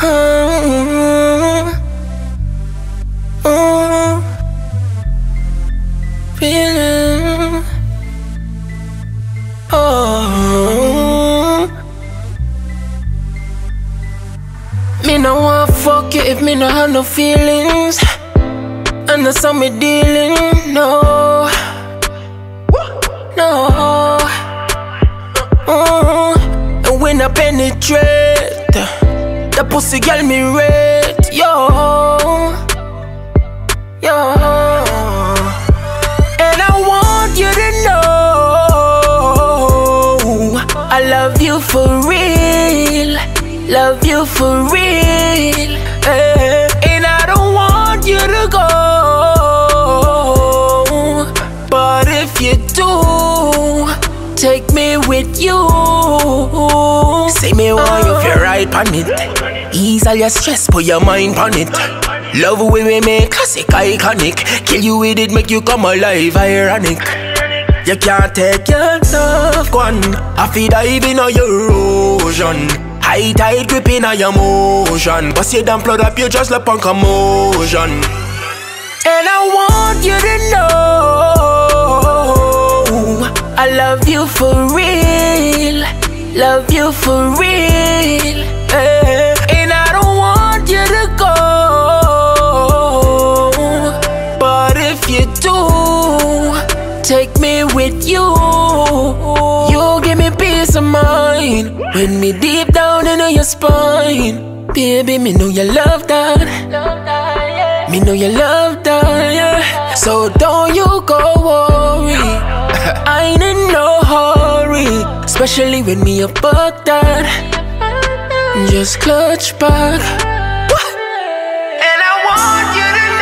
Feeling. Oh. Me no want fuck you if me no have no feelings. And that's how me dealing. No. No. And when I penetrate, the pussy girl me rate. Yo. Yo. And I want you to know I love you for real. Love you for real. And I don't want you to go. But if you do, take me with you. Say me want you feel right on it. Ease all your stress, put your mind on it. Love the way we make classic iconic. Kill you with it, make you come alive, ironic. You can't take your tough one. I feel dive in on your ocean. High tide gripping on your motion. Bust you down, flood up, you just like punk commotion. And I want you to know I love you for real. Love you for real. And I don't want you to go. But if you do, take me with you. You give me peace of mind when me deep down into your spine. Baby, me know you love that. Me know you love that, yeah. So don't you go worry. I ain't in no hurry, especially when me about that. Just clutch back. And I want you to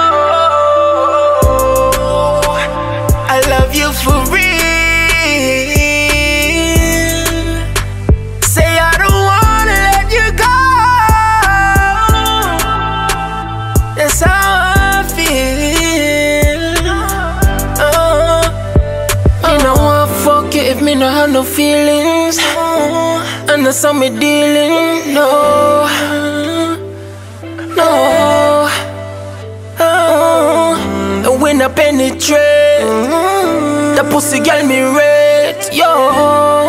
know I love you for real. Say I don't wanna let you go. That's how I feel. Me no want fuck you if me no have no feelings. And that's how me dealing. No. No. And when I penetrate, the pussy girl me rate. Yo.